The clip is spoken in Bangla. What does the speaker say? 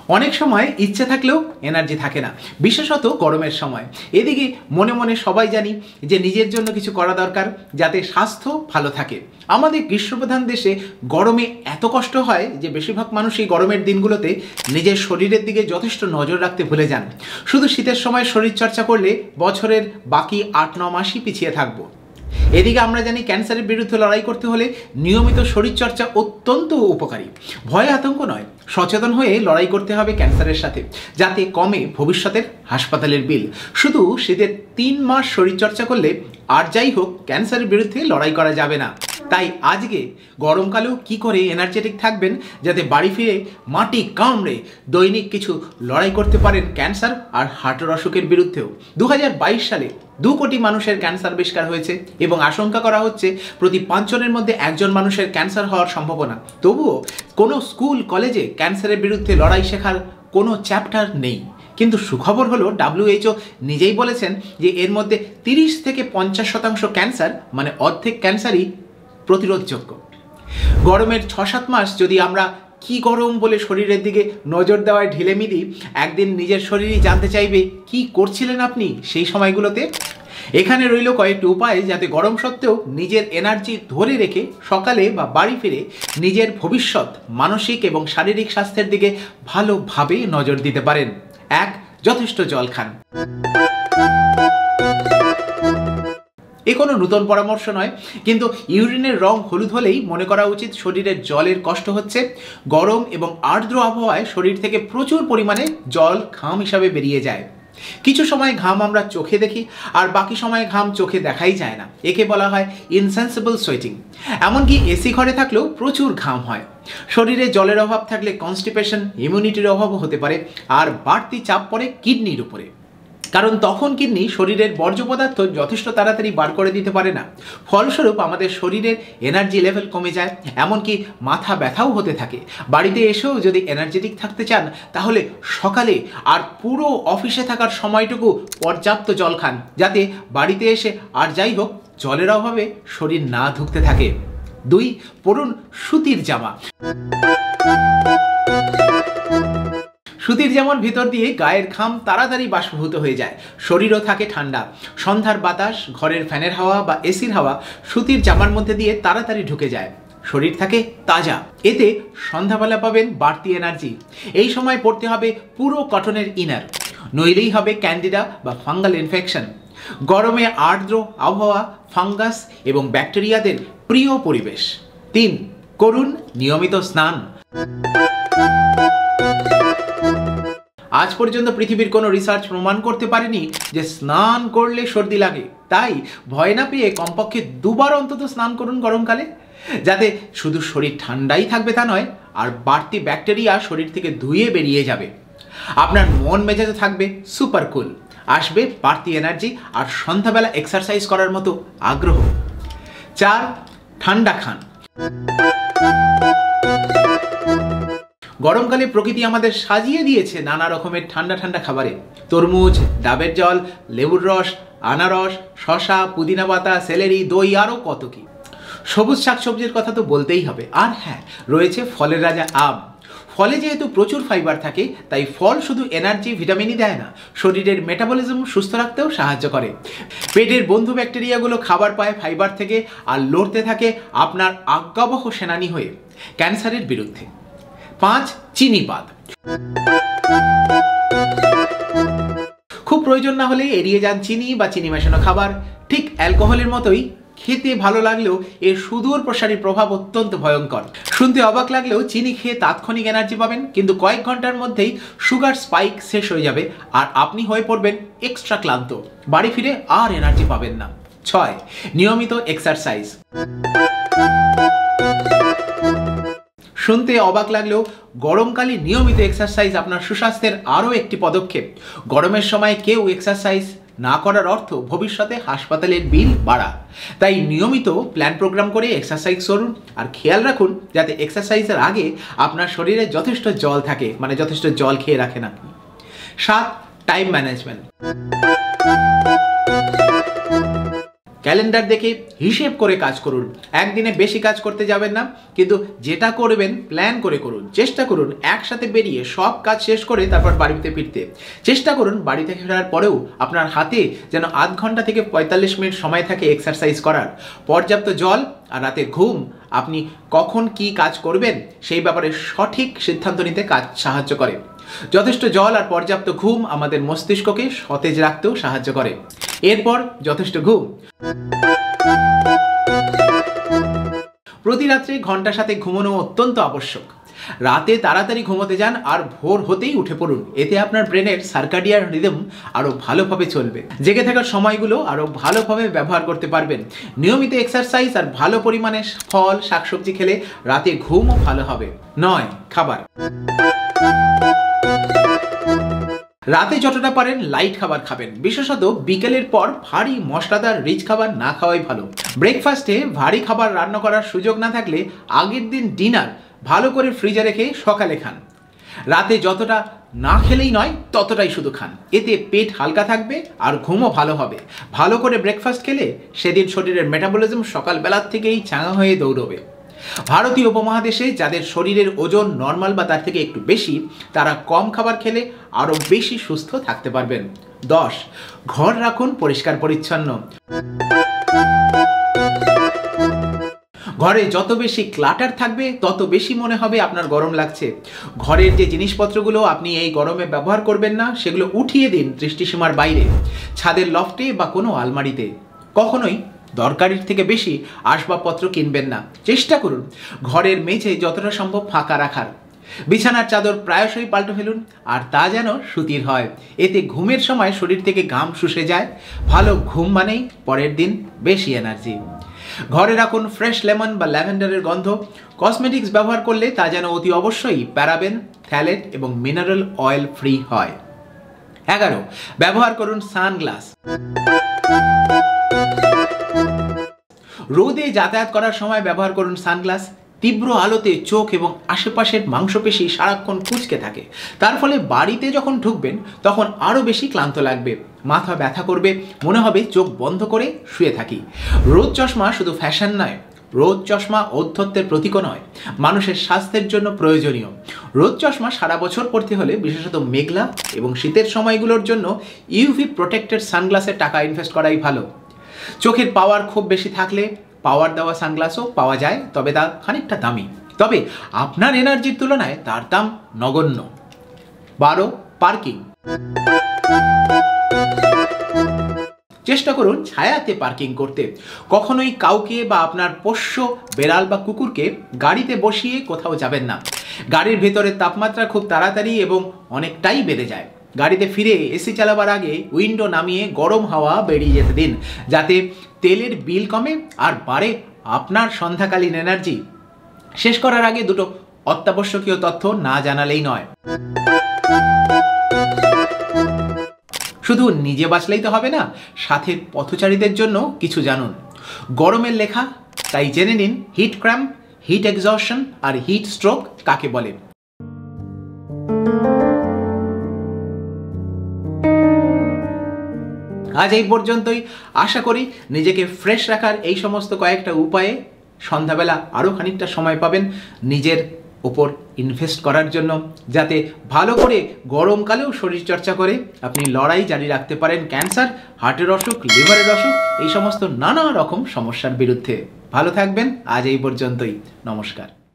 অনেক সময় ইচ্ছে থাকলেও এনার্জি থাকে না, বিশেষত গরমের সময়। এদিকে মনে মনে সবাই জানি যে নিজের জন্য কিছু করা দরকার যাতে স্বাস্থ্য ভালো থাকে। আমাদের গ্রীষ্মপ্রধান দেশে গরমে এত কষ্ট হয় যে বেশিরভাগ মানুষ এই গরমের দিনগুলোতে নিজের শরীরের দিকে যথেষ্ট নজর রাখতে ভুলে যান। শুধু শীতের সময় শরীরচর্চা করলে বছরের বাকি 8-9 মাসই পিছিয়ে থাকবো। এদিকে আমরা জানি ক্যান্সারের বিরুদ্ধে লড়াই করতে হলে নিয়মিত শরীরচর্চা অত্যন্ত উপকারী। ভয় আতঙ্ক নয়, সচেতন হয়ে লড়াই করতে হবে ক্যান্সারের সাথে, যাতে কমে ভবিষ্যতের হাসপাতালের বিল। শুধু শীতের 3 মাস শরীরচর্চা করলে আর যাই হোক ক্যান্সারের বিরুদ্ধে লড়াই করা যাবে না। তাই আজকে গরমকালেও কি করে এনার্জেটিক থাকবেন যাতে বাড়ি ফিরে মাটি কামড়ে দৈনিক কিছু লড়াই করতে পারেন ক্যান্সার আর হার্টের অসুখের বিরুদ্ধেও। 2022 সালে 2 কোটি মানুষের ক্যান্সার আবিষ্কার হয়েছে এবং আশঙ্কা করা হচ্ছে প্রতি 5 জনের মধ্যে 1 জন মানুষের ক্যান্সার হওয়ার সম্ভাবনা। তবুও কোনো স্কুল কলেজে ক্যান্সারের বিরুদ্ধে লড়াই শেখার কোনো চ্যাপ্টার নেই। কিন্তু সুখবর হলো WHO নিজেই বলেছেন যে এর মধ্যে 30 থেকে 50% ক্যান্সার, মানে অর্ধেক ক্যান্সারই প্রতিরোধযোগ্য। গরমের 6-7 মাস যদি আমরা কি গরম বলে শরীরের দিকে নজর দেওয়ায় ঢিলেমি দিই, একদিন নিজের শরীরই জানতে চাইবে কি করছিলেন আপনি সেই সময়গুলোতে। এখানে রইল কয়েকটি উপায় যাতে গরম সত্ত্বেও নিজের এনার্জি ধরে রেখে সকালে বা বাড়ি ফিরে নিজের ভবিষ্যৎ মানসিক এবং শারীরিক স্বাস্থ্যের দিকে ভালোভাবে নজর দিতে পারেন। 1. যথেষ্ট জল খান। এ কোনো নতুন পরামর্শ নয়, কিন্তু ইউরিনের রং হলুদ হলেই মনে করা উচিত শরীরের জলের কষ্ট হচ্ছে। গরম এবং আর্দ্র আবহাওয়ায় শরীর থেকে প্রচুর পরিমাণে জল ঘাম হিসাবে বেরিয়ে যায়। কিছু সময় ঘাম আমরা চোখে দেখি আর বাকি সময় ঘাম চোখে দেখাই যায় না। একে বলা হয় ইনসেন্সিবল সোয়েটিং। এমনকি এসি ঘরে থাকলেও প্রচুর ঘাম হয়। শরীরে জলের অভাব থাকলে কনস্টিপেশন, ইমিউনিটির অভাবও হতে পারে, আর বাড়তি চাপ পড়ে কিডনির উপরে, কারণ তখন কিডনি শরীরের বর্জ্য পদার্থ যথেষ্ট তাড়াতাড়ি বার করে দিতে পারে না। ফলস্বরূপ আমাদের শরীরের এনার্জি লেভেল কমে যায়, এমনকি মাথা ব্যথাও হতে থাকে। বাড়িতে এসেও যদি এনার্জেটিক থাকতে চান তাহলে সকালে আর পুরো অফিসে থাকার সময়টুকু পর্যাপ্ত জল খান, যাতে বাড়িতে এসে আর যাই হোক জলের অভাবে শরীর না ধুঁকতে থাকে। 2. পরুন সুতির জামা। সুতির জামার ভিতর দিয়ে গায়ের ঘাম তাড়াতাড়ি বাষ্পীভূত হয়ে যায়, শরীরও থাকে ঠান্ডা। সন্ধ্যার বাতাস, ঘরের ফ্যানের হাওয়া বা এসির হাওয়া সুতির জামার মধ্যে দিয়ে তাড়াতাড়ি ঢুকে যায়, শরীর থাকে তাজা। এতে সন্ধ্যাবেলা পাবেন বাড়তি এনার্জি। এই সময় পড়তে হবে পুরো কটনের ইনার, নইলেই হবে ক্যান্ডিডা বা ফাঙ্গাল ইনফেকশন। গরমে আর্দ্র আবহাওয়া ফাঙ্গাস এবং ব্যাকটেরিয়াদের প্রিয় পরিবেশ। 3. করুন নিয়মিত স্নান। আজ পর্যন্ত পৃথিবীর কোনো রিসার্চ প্রমাণ করতে পারেনি যে স্নান করলে সর্দি লাগে। তাই ভয় না পেয়ে কমপক্ষে 2 বার অন্তত স্নান করুন গরমকালে, যাতে শুধু শরীর ঠান্ডাই থাকবে তা নয়, আর বাড়তি ব্যাকটেরিয়া শরীর থেকে ধুয়ে বেরিয়ে যাবে। আপনার মন মেজাজে থাকবে সুপার কুল, আসবে বাড়তি এনার্জি আর সন্ধ্যাবেলা এক্সারসাইজ করার মতো আগ্রহ। 4. ঠান্ডা খান। গরমকালে প্রকৃতি আমাদের সাজিয়ে দিয়েছে নানা রকমের ঠান্ডা ঠান্ডা খাবারে। তরমুজ, ডাবের জল, লেবুর রস, আনারস, শসা, পুদিনা পাতা, সেলেরি, দই, আরও কত কি। সবুজ শাকসবজির কথা তো বলতেই হবে। আর হ্যাঁ, রয়েছে ফলের রাজা আম। ফলে যেহেতু প্রচুর ফাইবার থাকে, তাই ফল শুধু এনার্জি ভিটামিনই দেয় না, শরীরের মেটাবলিজম সুস্থ রাখতেও সাহায্য করে। পেটের বন্ধু ব্যাকটেরিয়াগুলো খাবার পায় ফাইবার থেকে আর লড়তে থাকে আপনার আজ্ঞাবহ সেনানী হয়ে ক্যান্সারের বিরুদ্ধে। 5. চিনি বাদ। খুব প্রয়োজন না হলে এড়িয়ে যান চিনি বা চিনি মেশানো খাবার। ঠিক অ্যালকোহলের মতোই খেতে ভালো লাগলেও এর সুদূর প্রসারী প্রভাব অত্যন্ত ভয়ঙ্কর। শুনতে অবাক লাগলেও চিনি খেয়ে তাৎক্ষণিক এনার্জি পাবেন, কিন্তু কয়েক ঘন্টার মধ্যেই সুগার স্পাইক শেষ হয়ে যাবে আর আপনি হয়ে পড়বেন এক্সট্রা ক্লান্ত, বাড়ি ফিরে আর এনার্জি পাবেন না। 6. নিয়মিত এক্সারসাইজ। শুনতে অবাক লাগলেও গরমকালে নিয়মিত এক্সারসাইজ আপনার সুস্বাস্থ্যের আরও একটি পদক্ষেপ। গরমের সময় কেউ এক্সারসাইজ না করার অর্থ ভবিষ্যতে হাসপাতালের বিল বাড়া। তাই নিয়মিত প্ল্যান প্রোগ্রাম করে এক্সারসাইজ করুন আর খেয়াল রাখুন যাতে এক্সারসাইজের আগে আপনার শরীরে যথেষ্ট জল থাকে, মানে যথেষ্ট জল খেয়ে রাখেন আপনি। 7. Time management. ক্যালেন্ডার দেখে হিসেব করে কাজ করুন। একদিনে বেশি কাজ করতে যাবেন না, কিন্তু যেটা করবেন প্ল্যান করে করুন। চেষ্টা করুন একসাথে বেরিয়ে সব কাজ শেষ করে তারপর বাড়িতে ফিরতে। চেষ্টা করুন বাড়ি থেকে ফেরার পরেও আপনার হাতে যেন আধ ঘন্টা থেকে 45 মিনিট সময় থাকে এক্সারসাইজ করার। পর্যাপ্ত জল আর রাতে ঘুম আপনি কখন কি কাজ করবেন সেই ব্যাপারে সঠিক সিদ্ধান্ত নিতে সাহায্য করে। যথেষ্ট জল আর পর্যাপ্ত ঘুম আমাদের মস্তিষ্ককে সতেজ রাখতেও সাহায্য করে। এরপর যথেষ্ট ঘুম। প্রতি রাত্রে ঘন্টার সাথে ঘুমানো অত্যন্ত আবশ্যক। রাতে তাড়াতাড়ি ঘুমোতে যান আর ভোর হতেই উঠে পড়ুন। এতে আপনার ব্রেনের সার্কাডিয়ান রিদম আরও ভালোভাবে চলবে। জেগে থাকার সময়গুলো আরও ভালোভাবে ব্যবহার করতে পারবেন। নিয়মিত এক্সারসাইজ আর ভালো পরিমাণে ফল শাকসবজি খেলে রাতে ঘুমও ভালো হবে। 9. খাবার। রাতে যতটা পারেন লাইট খাবার খাবেন। বিশেষত বিকেলের পর ভারী মশলাদার রিচ খাবার না খাওয়াই ভালো। ব্রেকফাস্টে ভারী খাবার রান্না করার সুযোগ না থাকলে আগের দিন ডিনার ভালো করে ফ্রিজে রেখে সকালে খান। রাতে যতটা না খেলেই নয় ততটাই শুধু খান। এতে পেট হালকা থাকবে আর ঘুমও ভালো হবে। ভালো করে ব্রেকফাস্ট খেলে সেদিন শরীরের মেটাবলিজম সকালবেলার থেকেই চাঙা হয়ে দৌড়বে। ভারতীয় উপমহাদেশে যাদের শরীরের ওজন নর্মাল বা তার থেকে একটু বেশি, তারা কম খাবার খেলে আরও বেশি সুস্থ থাকতে পারবেন। 10. ঘর রাখুন পরিষ্কার পরিচ্ছন্ন। ঘরে যত বেশি ক্লাটার থাকবে তত বেশি মনে হবে আপনার গরম লাগছে। ঘরের যে জিনিসপত্রগুলো আপনি এই গরমে ব্যবহার করবেন না সেগুলো উঠিয়ে দিন দৃষ্টিসীমার বাইরে, ছাদের লফটে বা কোনো আলমারিতে। কখনোই দরকারের থেকে বেশি আসবাবপত্র কিনবেন না। চেষ্টা করুন ঘরের মেঝে যতটা সম্ভব ফাঁকা রাখার। বিছানার চাদর প্রায়শই পাল্টে ফেলুন আর তা যেন সুতির হয়। এতে ঘুমের সময় শরীর থেকে ঘাম শুষে যায়। ভালো ঘুম মানেই পরের দিন বেশি এনার্জি। ঘরে রাখুন ফ্রেশ লেমন বা ল্যাভেন্ডারের গন্ধ। কসমেটিক্স ব্যবহার করলে তা যেন অতি অবশ্যই প্যারাবেন, থ্যালেট এবং মিনারেল অয়েল ফ্রি হয়। 11. ব্যবহার করুন সানগ্লাস। রোদে যাতায়াত করার সময় ব্যবহার করুন সানগ্লাস। তীব্র আলোতে চোখ এবং আশেপাশের মাংসপেশি সারাক্ষণ কুঁচকে থাকে। তার ফলে বাড়িতে যখন ঢুকবেন তখন আরও বেশি ক্লান্ত লাগবে, মাথা ব্যথা করবে, মনে হবে চোখ বন্ধ করে শুয়ে থাকি। রোদ চশমা শুধু ফ্যাশন নয়, রোদ চশমা ঔদ্ধত্যের প্রতীকও নয়, মানুষের স্বাস্থ্যের জন্য প্রয়োজনীয়। রোদ চশমা সারা বছর পরতে হলে বিশেষত মেঘলা এবং শীতের সময়গুলোর জন্য ইউভি প্রোটেক্টেড সানগ্লাসে টাকা ইনভেস্ট করাই ভালো। চোখের পাওয়ার খুব বেশি থাকলে পাওয়ার দেওয়া সানগ্লাসও পাওয়া যায়, তবে তা খানিকটা দামি। তবে আপনার এনার্জির তুলনায় তার দাম নগণ্য। 12. পার্কিং। চেষ্টা করুন ছায়াতে পার্কিং করতে। কখনোই কাউকে বা আপনার পোষ্য বেড়াল বা কুকুরকে গাড়িতে বসিয়ে কোথাও যাবেন না। গাড়ির ভেতরের তাপমাত্রা খুব তাড়াতাড়ি এবং অনেকটাই বেড়ে যায়। গাড়িতে ফিরে এসি চালাবার আগে উইন্ডো নামিয়ে গরম হাওয়া বেরিয়ে যেতে দিন, যাতে তেলের বিল কমে আর বাড়ে আপনার সন্ধ্যাকালীন এনার্জি। শেষ করার আগে দুটো অত্যাবশ্যকীয় তথ্য না জানালেই নয়। শুধু নিজে বাঁচলেই তো হবে না, সাথে পথচারীদের জন্য কিছু জানুন। গরমের লেখা, তাই জেনে নিন হিট ক্র্যাম্প, হিট এক্সহশন আর হিট স্ট্রোক কাকে বলে। আজ এই পর্যন্তই। আশা করি নিজেকে ফ্রেশ রাখার এই সমস্ত কয়েকটা উপায়ে সন্ধ্যাবেলা আরও খানিকটা সময় পাবেন নিজের ওপর ইনভেস্ট করার জন্য, যাতে ভালো করে গরমকালেও শরীরচর্চা করে আপনি লড়াই জারি রাখতে পারেন ক্যান্সার, হার্টের অসুখ, লিভারের অসুখ, এই সমস্ত নানা রকম সমস্যার বিরুদ্ধে। ভালো থাকবেন। আজ এই পর্যন্তই। নমস্কার।